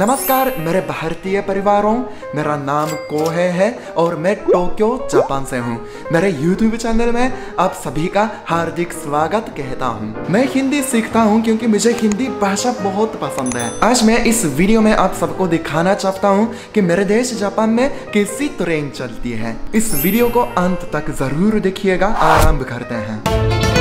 नमस्कार मेरे भारतीय परिवारों, मेरा नाम कोहे है और मैं टोक्यो जापान से हूँ। मेरे YouTube चैनल में आप सभी का हार्दिक स्वागत कहता हूँ। मैं हिंदी सीखता हूँ क्योंकि मुझे हिंदी भाषा बहुत पसंद है। आज मैं इस वीडियो में आप सबको दिखाना चाहता हूँ कि मेरे देश जापान में कैसी ट्रेन चलती है। इस वीडियो को अंत तक जरूर देखिएगा। आरंभ करते हैं।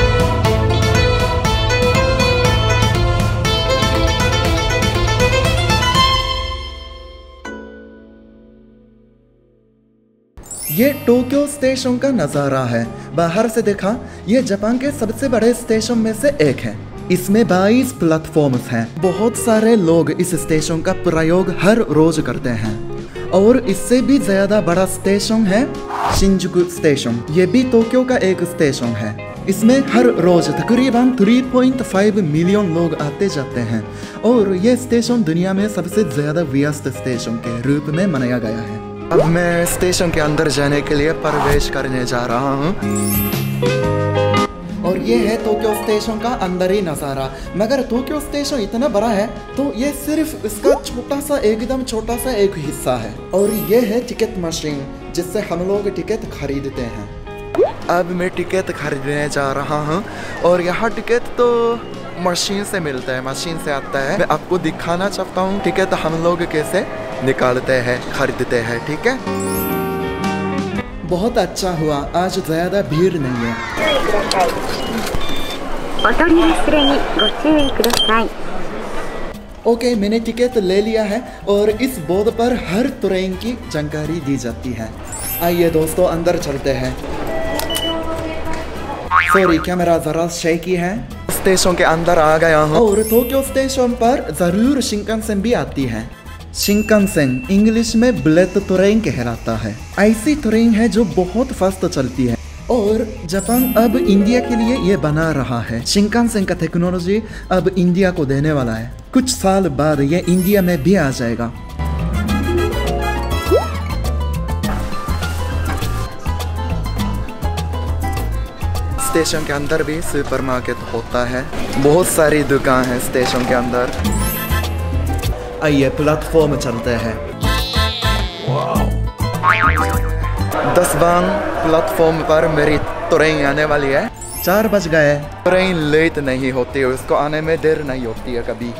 ये टोक्यो स्टेशन का नज़ारा है। बाहर से देखा, ये जापान के सबसे बड़े स्टेशन में से एक है। इसमें 22 प्लेटफॉर्म्स हैं। बहुत सारे लोग इस स्टेशन का प्रयोग हर रोज करते हैं। और इससे भी ज्यादा बड़ा स्टेशन है शिंजुकु स्टेशन। ये भी टोक्यो का एक स्टेशन है। इसमें हर रोज तकरीबन 3.5 मिलियन लोग आते जाते हैं और ये स्टेशन दुनिया में सबसे ज्यादा व्यस्त स्टेशन के रूप में मनाया गया है। अब मैं स्टेशन के अंदर जाने के लिए प्रवेश करने जा रहा हूँ और ये है टोक्यो स्टेशन का अंदर ही नज़ारा। मगर टोक्यो स्टेशन इतना बड़ा है तो ये सिर्फ इसका छोटा सा एकदम छोटा सा एक हिस्सा है। और ये है टिकट मशीन जिससे हम लोग टिकट खरीदते हैं। अब मैं टिकट खरीदने जा रहा हूँ और यहाँ टिकट तो मशीन से मिलता है, मशीन से आता है। मैं आपको दिखाना चाहता हूँ टिकट हम लोग कैसे निकालते हैं, खरीदते हैं। ठीक है, बहुत अच्छा हुआ आज ज्यादा भीड़ नहीं है। ओके, मैंने टिकट ले लिया है और इस बोर्ड पर हर ट्रेन की जानकारी दी जाती है। आइए दोस्तों अंदर चलते हैं। सॉरी, कैमरा जरा शेकी है। स्टेशन के अंदर आ गया हूँ और टोक्यो स्टेशन पर जरूर शिंकानसेन भी आती है। शिंकानसेन इंग्लिश में बुलेट ट्रेन कहलाता है। ऐसी ट्रेन है जो बहुत फास्ट चलती है और जापान अब इंडिया के लिए ये बना रहा है। शिंकानसेन का टेक्नोलॉजी अब इंडिया को देने वाला है। कुछ साल बाद ये इंडिया में भी आ जाएगा। स्टेशन के अंदर भी सुपरमार्केट होता है। बहुत सारी दुकान है स्टेशन के अंदर। आइए प्लेटफॉर्म चलते हैं। 10 प्लेटफॉर्म पर मेरी ट्रेन आने वाली है। 4 बज गए। ट्रेन लेट नहीं होती है, उसको आने में देर नहीं होती है कभी।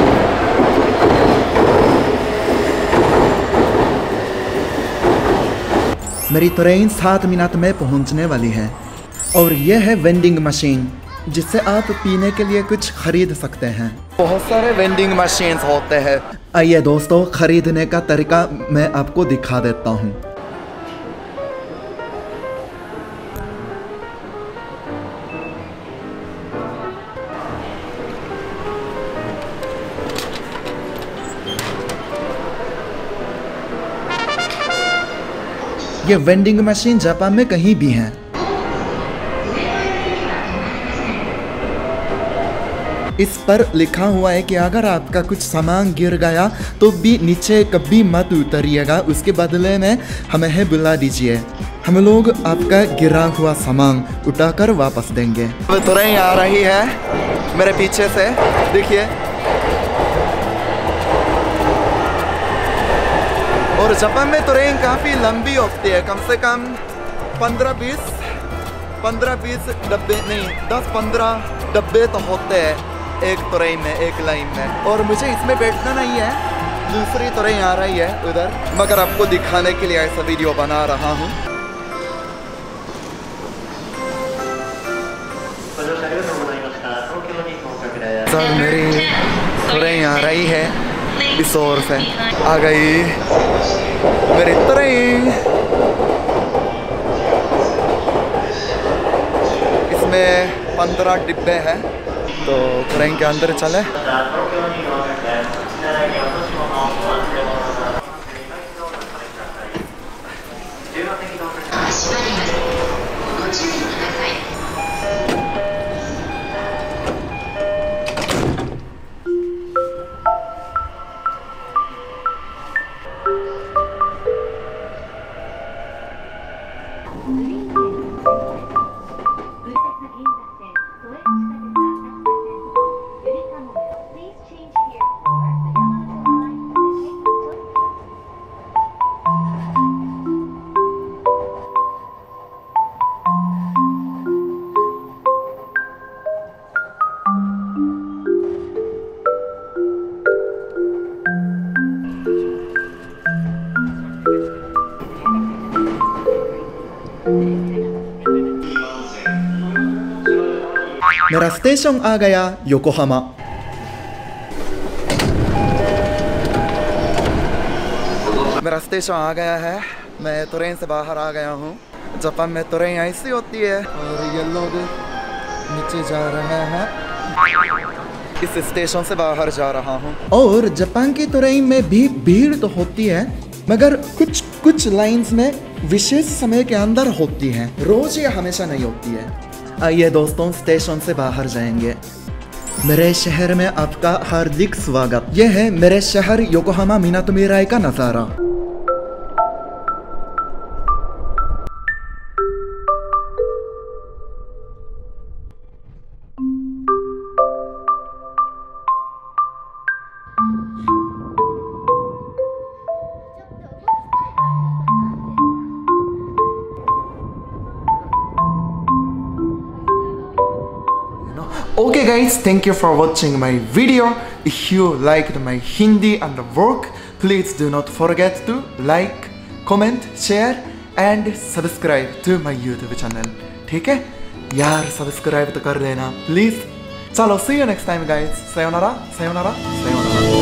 मेरी ट्रेन 7 मिनट में पहुंचने वाली है। और यह है वेंडिंग मशीन जिससे आप पीने के लिए कुछ खरीद सकते हैं। बहुत सारे वेंडिंग मशीन होते हैं। आइए दोस्तों खरीदने का तरीका मैं आपको दिखा देता हूँ। ये वेंडिंग मशीन जापान में कहीं भी है। इस पर लिखा हुआ है कि अगर आपका कुछ सामान गिर गया तो भी नीचे कभी मत उतरिएगा, उसके बदले में हमें बुला दीजिए। हम लोग आपका गिरा हुआ सामान उठाकर वापस देंगे। ट्रेन आ रही है मेरे पीछे से, देखिए। और जापान में ट्रेन काफ़ी लंबी होती है, कम से कम 15-20 डब्बे नहीं, 10-15 डब्बे तो होते हैं एक ट्रेन में, एक लाइन में। और मुझे इसमें बैठना नहीं है, दूसरी ट्रेन आ रही है उधर, मगर आपको दिखाने के लिए ऐसा वीडियो बना रहा हूँ। सर मेरी ट्रेन आ रही है, इस ओर से आ गई मेरी ट्रेन। इसमें 15 डिब्बे हैं तो ट्रेन के अंदर चले। मेरा स्टेशन आ गया योकोहामा। मेरा स्टेशन आ गया है, मैं ट्रेन से बाहर आ गया हूँ। जापान में ट्रेन ऐसी होती है और ये लोग नीचे जा रहे हैं। इस स्टेशन से बाहर जा रहा हूँ। और जापान की ट्रेन में भी भीड़ तो होती है, मगर कुछ लाइंस में विशेष समय के अंदर होती है, रोज या हमेशा नहीं होती है। आइए दोस्तों, स्टेशन से बाहर जाएंगे। मेरे शहर में आपका हार्दिक स्वागत। यह है मेरे शहर योकोहामा मिनातोमिराई का नजारा। Okay guys, thank you for watching my video. If you liked my Hindi and work, please do not forget to like, comment, share and subscribe to my YouTube channel. ठीक है यार, सब्सक्राइब तो कर देना please. चलो, see you next time guys. sayonara, sayonara, sayonara.